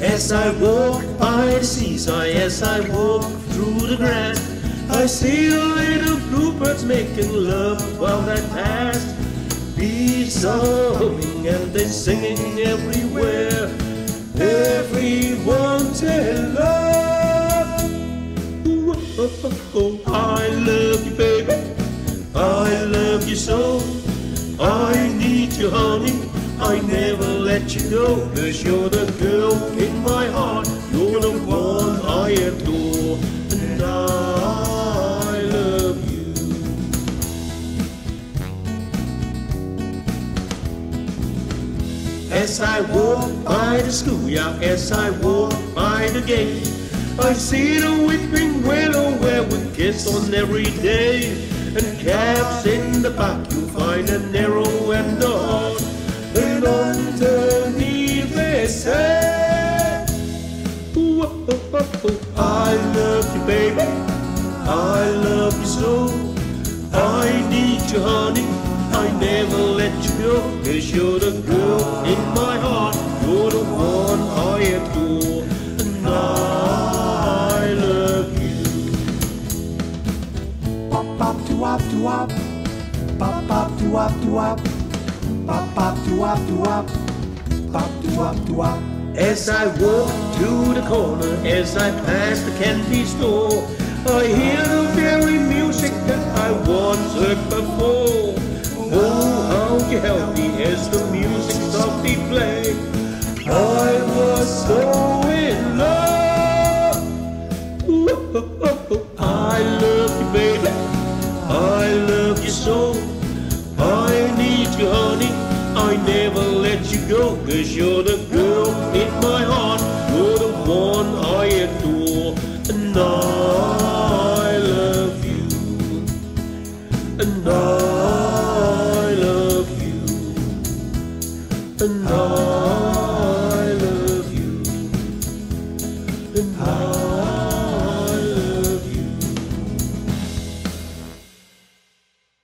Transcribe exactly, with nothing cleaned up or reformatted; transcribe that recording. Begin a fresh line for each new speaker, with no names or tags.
As I walk by the seaside, as I walk through the grass, I see the little bluebirds making love while they pass. Bees are humming and they're singing everywhere. Everyone's in love. Ooh, oh, oh, oh. I love you, baby. I love you so. I need you, honey. I never let you go, 'cause you're the girl in my heart. You're the one I adore, and I love you. As I walk by the schoolyard, as I walk by the gate, I see the weeping willow where we kiss on every day. And cabs in the back, you find an arrow and a heart. And underneath they say, ooh, oh, oh, oh, I love you, baby. I love you so. I need you, honey. I never let you go, 'cause you're the girl in my heart. You're the one I adore, and I love you.
Pop, pop, to wop, to wop. Pop, pop, to wop, to wop. Pop, pop, to wop, to wop. Pop, to wop, to wop.
As I walk to the corner, as I pass the candy store, I hear the very music that I once heard before. Oh, how you help me as the music softly played. I was so in love. Ooh, oh, oh, oh. I love you, baby. I love you so. I need you, honey. I never let you go, 'cause you're the girl in my heart. You're the one I adore, and I love you, and I love you, and I love you, and I